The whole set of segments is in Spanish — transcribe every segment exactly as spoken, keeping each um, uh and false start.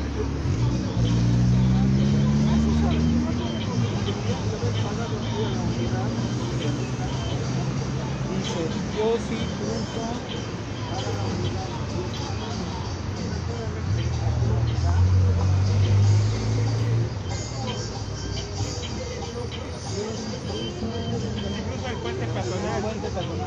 Dice, yo sí punto para la unidad. Incluso el puente peatonal. Puente peatonal.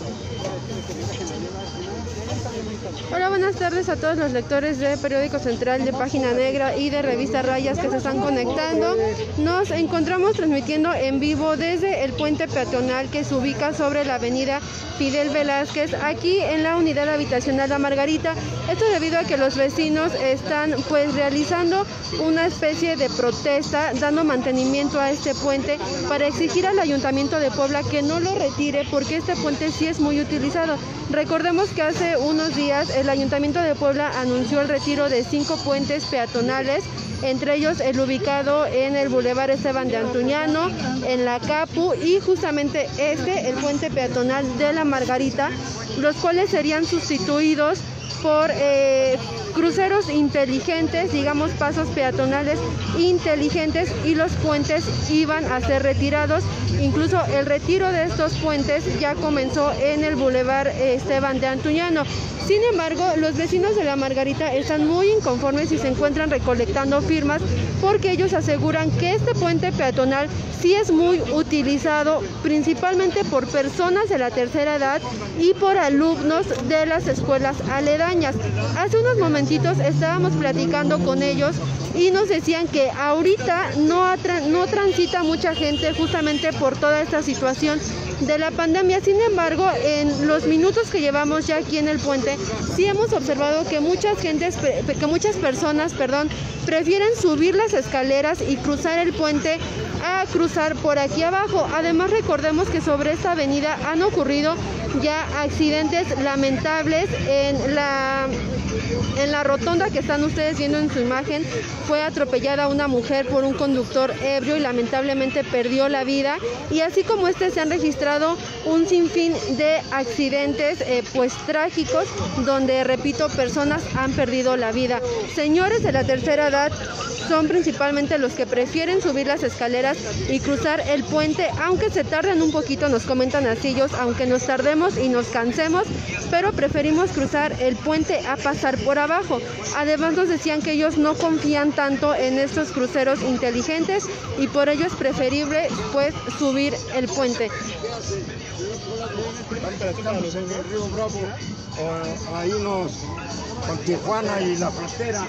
Hola, buenas tardes a todos los lectores de Periódico Central, de Página Negra y de Revista Rayas que se están conectando. Nos encontramos transmitiendo en vivo desde el puente peatonal que se ubica sobre la avenida Fidel Velázquez, aquí en la unidad habitacional La Margarita. Esto debido a que los vecinos están pues realizando una especie de protesta, dando mantenimiento a este puente para exigir al Ayuntamiento de Puebla que no lo retire, porque este puente sí es muy utilizado. Recordemos que hace unos días el Ayuntamiento de Puebla anunció el retiro de cinco puentes peatonales, entre ellos el ubicado en el Boulevard Esteban de Antuñano, en la Capu, y justamente este, el puente peatonal de La Margarita, los cuales serían sustituidos por eh, cruceros inteligentes, digamos pasos peatonales inteligentes, y los puentes iban a ser retirados. Incluso el retiro de estos puentes ya comenzó en el Boulevard Esteban de Antuñano. Sin embargo, los vecinos de La Margarita están muy inconformes y se encuentran recolectando firmas porque ellos aseguran que este puente peatonal sí es muy utilizado, principalmente por personas de la tercera edad y por alumnos de las escuelas aledañas. Hace unos momentitos estábamos platicando con ellos y nos decían que ahorita no, no transita mucha gente justamente por toda esta situación de la pandemia. Sin embargo, en los minutos que llevamos ya aquí en el puente, sí hemos observado que muchas gentes, que muchas personas, perdón, prefieren subir las escaleras y cruzar el puente a cruzar por aquí abajo. Además, recordemos que sobre esta avenida han ocurrido ya accidentes lamentables. En la en la rotonda que están ustedes viendo en su imagen, fue atropellada una mujer por un conductor ebrio y lamentablemente perdió la vida. Y así como este, se han registrado un sinfín de accidentes eh, pues trágicos, donde, repito, personas han perdido la vida. Señores de la tercera edad son principalmente los que prefieren subir las escaleras y cruzar el puente, aunque se tarden un poquito, nos comentan así ellos, aunque nos tardemos y nos cansemos, pero preferimos cruzar el puente a pasar por abajo. Además, nos decían que ellos no confían tanto en estos cruceros inteligentes y por ello es preferible pues subir el puente. Río Bravo, ahí nos con Tijuana y la frontera.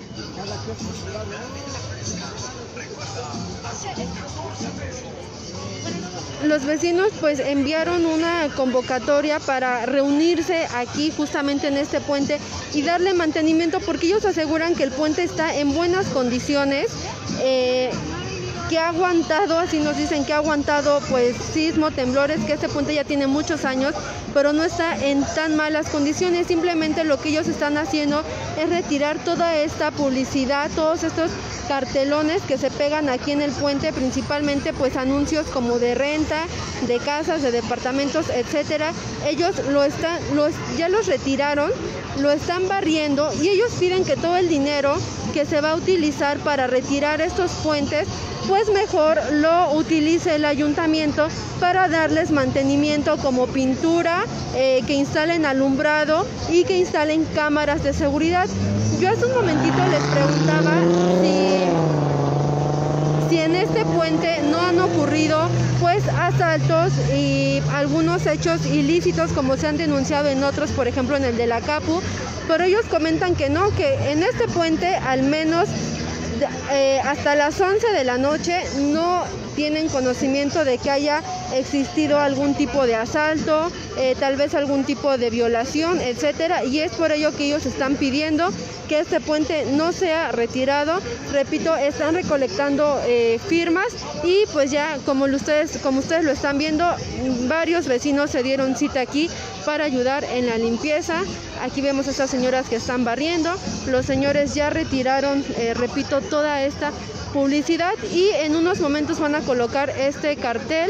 Los vecinos pues enviaron una convocatoria para reunirse aquí justamente en este puente y darle mantenimiento, porque ellos aseguran que el puente está en buenas condiciones, eh, que ha aguantado, así nos dicen, que ha aguantado pues sismo, temblores, que este puente ya tiene muchos años, pero no está en tan malas condiciones. Simplemente lo que ellos están haciendo es retirar toda esta publicidad, todos estos cartelones que se pegan aquí en el puente, principalmente pues anuncios como de renta, de casas, de departamentos, etcétera. Ellos lo están, los, ya los retiraron, lo están barriendo, y ellos piden que todo el dinero que se va a utilizar para retirar estos puentes, pues mejor lo utilice el ayuntamiento para darles mantenimiento, como pintura, eh, que instalen alumbrado y que instalen cámaras de seguridad. Yo hace un momentito les preguntaba si, si en este puente no han ocurrido pues asaltos y algunos hechos ilícitos como se han denunciado en otros, por ejemplo en el de la Capu, pero ellos comentan que no, que en este puente al menos Eh, hasta las once de la noche no tienen conocimiento de que haya existido algún tipo de asalto, eh, tal vez algún tipo de violación, etcétera, y es por ello que ellos están pidiendo que este puente no sea retirado. Repito, están recolectando eh, firmas y pues ya como ustedes, como ustedes lo están viendo, varios vecinos se dieron cita aquí para ayudar en la limpieza. Aquí vemos a estas señoras que están barriendo. Los señores ya retiraron, eh, repito, toda esta publicidad y en unos momentos van a colocar este cartel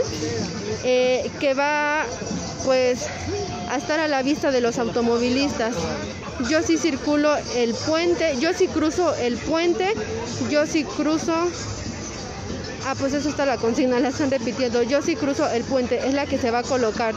eh, que va pues a estar a la vista de los automovilistas. yo sí circulo el puente, yo sí cruzo el puente, yo sí cruzo... Ah, pues eso está la consigna, la están repitiendo. Yo sí cruzo el puente, es la que se va a colocar.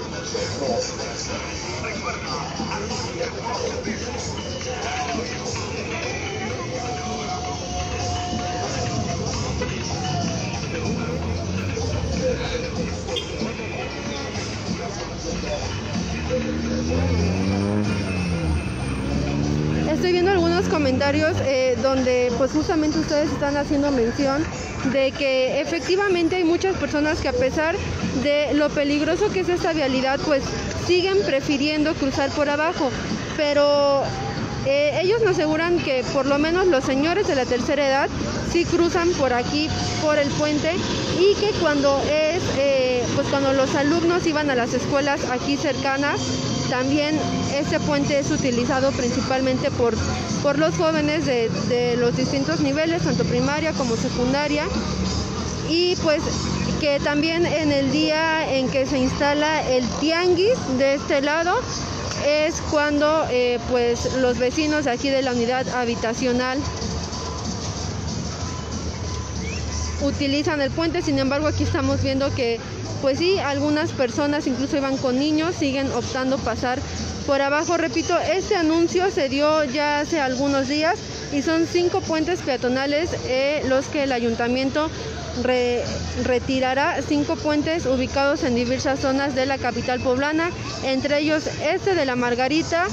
Estoy viendo algunos comentarios eh, donde pues justamente ustedes están haciendo mención de que efectivamente hay muchas personas que, a pesar de lo peligroso que es esta vialidad, pues siguen prefiriendo cruzar por abajo, pero eh, ellos nos aseguran que por lo menos los señores de la tercera edad sí cruzan por aquí, por el puente, y que cuando es eh, pues cuando los alumnos iban a las escuelas aquí cercanas, también este puente es utilizado principalmente por, por los jóvenes de, de los distintos niveles, tanto primaria como secundaria, y pues que también en el día en que se instala el tianguis de este lado es cuando eh, pues los vecinos aquí de la unidad habitacional utilizan el puente. Sin embargo, aquí estamos viendo que pues sí, algunas personas incluso iban con niños, siguen optando pasar por abajo. Repito, este anuncio se dio ya hace algunos días y son cinco puentes peatonales eh, los que el ayuntamiento re, retirará, cinco puentes ubicados en diversas zonas de la capital poblana, entre ellos este de la Margarita,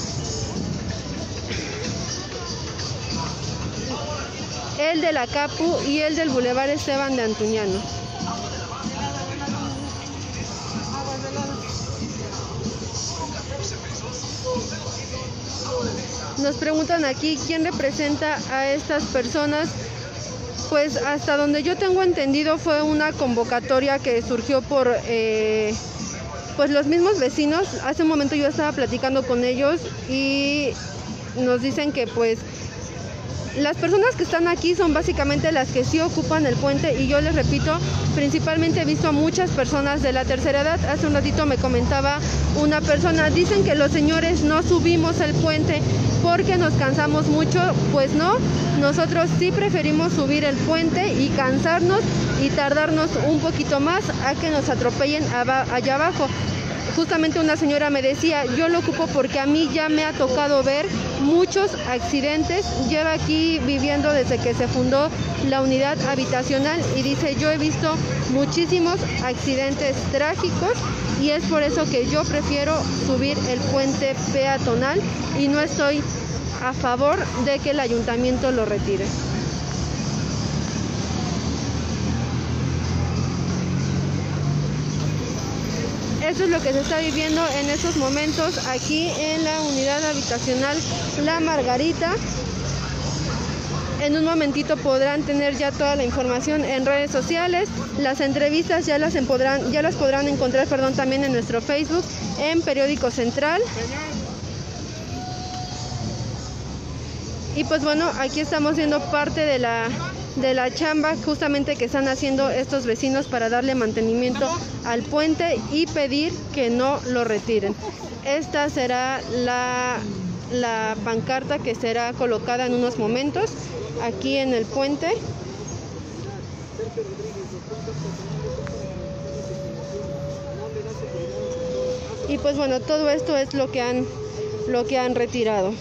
el de la Capu y el del Boulevard Esteban de Antuñano. Nos preguntan aquí quién representa a estas personas. Pues hasta donde yo tengo entendido fue una convocatoria que surgió por eh, pues los mismos vecinos. Hace un momento yo estaba platicando con ellos y nos dicen que pues las personas que están aquí son básicamente las que sí ocupan el puente, y yo les repito, principalmente he visto a muchas personas de la tercera edad. Hace un ratito me comentaba una persona, dicen que los señores no subimos el puente porque nos cansamos mucho. Pues no, nosotros sí preferimos subir el puente y cansarnos y tardarnos un poquito más a que nos atropellen allá abajo. Justamente una señora me decía, yo lo ocupo porque a mí ya me ha tocado ver muchos accidentes. Lleva aquí viviendo desde que se fundó la unidad habitacional y dice, yo he visto muchísimos accidentes trágicos y es por eso que yo prefiero subir el puente peatonal y no estoy a favor de que el ayuntamiento lo retire. Eso es lo que se está viviendo en estos momentos aquí en la unidad habitacional La Margarita. En un momentito podrán tener ya toda la información en redes sociales. Las entrevistas ya las podrán, ya las podrán encontrar, perdón, también en nuestro Facebook, en Periódico Central. Y pues bueno, aquí estamos viendo parte de la de la chamba justamente que están haciendo estos vecinos para darle mantenimiento al puente y pedir que no lo retiren. Esta será la, la pancarta que será colocada en unos momentos aquí en el puente. Y pues bueno, todo esto es lo que han, lo que han retirado.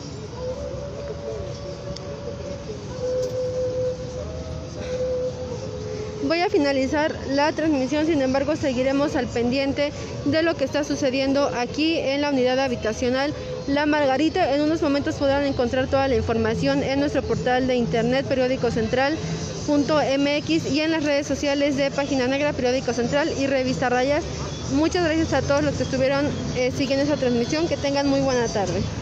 Voy a finalizar la transmisión, sin embargo seguiremos al pendiente de lo que está sucediendo aquí en la unidad habitacional La Margarita. En unos momentos podrán encontrar toda la información en nuestro portal de internet periódico central punto m x y en las redes sociales de Página Negra, Periódico Central y Revista Rayas. Muchas gracias a todos los que estuvieron eh, siguiendo esta transmisión. Que tengan muy buena tarde.